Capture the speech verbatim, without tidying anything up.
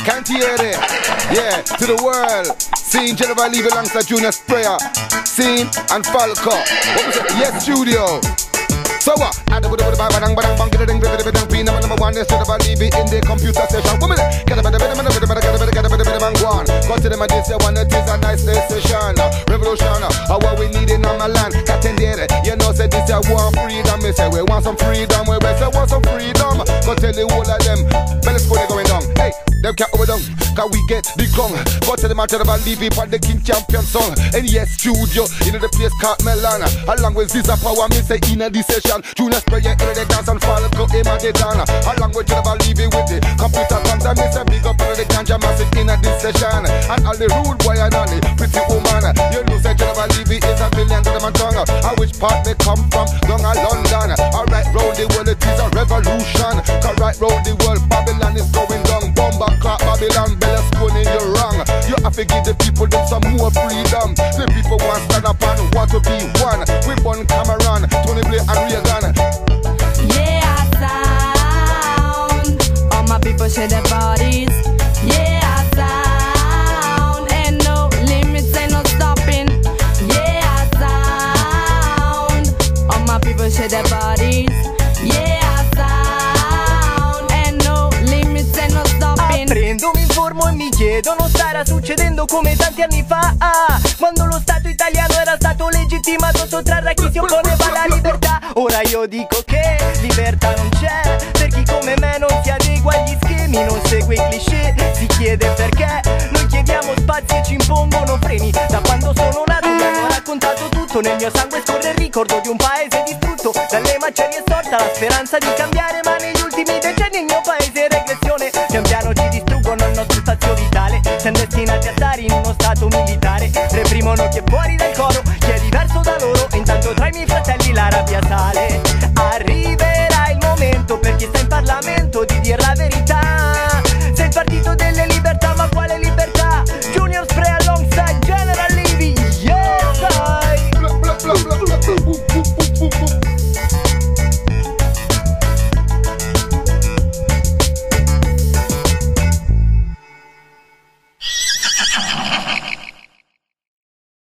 Can't you hear it? Yeah, to the world. Scene Jennifer Levy alongside Junior Sprayer. Scene and Falco. What was it? Yes, Studio. So what? I do the bang bang bang bang get a ding ding ding ding ding. Number one is Jennifer Levy in the computer session. Woman, get a bit of bit of bit of bit of bit of bit of bit of bit of bang one. Go to them and this one that is a nice session. Revolution, uh, what we need in our land. Attended, you know, say this a war freedom. We say we want some freedom. We say want some freedom. Go tell the whole of them. Belly school going down. Hey. Them can't over down, cause we get the gong. Go to the matter about Levy for the King Champion song. And yes, Studio, in the place called Melana. Along with this power, me say in the session. Junior Sprayer in the dance and Falco in the dana. Along with Jennifer Levy with the computer comes and me say big up in the ganja massive in this session. And all the rude boy and all the pretty woman. You know say Jennifer Levy is a million to them and tongue. And which part they come from? Down in London. Alright round the world it is a revolution. Cause right round the world Babylon is going down. Bomba clock Babylon, Berlusconi, you're wrong. You have to give the people them some more freedom. The people want stand up and want to be one. We born Cameron, Tony Blair and Reagan. Yeah, sound. All my people shake their bodies. Yeah, sound. Ain't no limits, ain't no stopping. Yeah, sound. All my people shake their bodies. Yeah. Prendo, mi informo e mi chiedo, non starà succedendo come tanti anni fa, ah, quando lo Stato italiano era stato legittimato a sottrarre a chi si opponeva alla libertà. Ora io dico che libertà non c'è per chi come me non si adegua agli schemi, non segue i cliché, si chiede perché. Noi chiediamo spazi e ci impongono freni. Da quando sono nato mi hanno raccontato tutto, nel mio sangue scorre il ricordo di un paese distrutto. Dalle macerie è sorta la speranza di cambiare,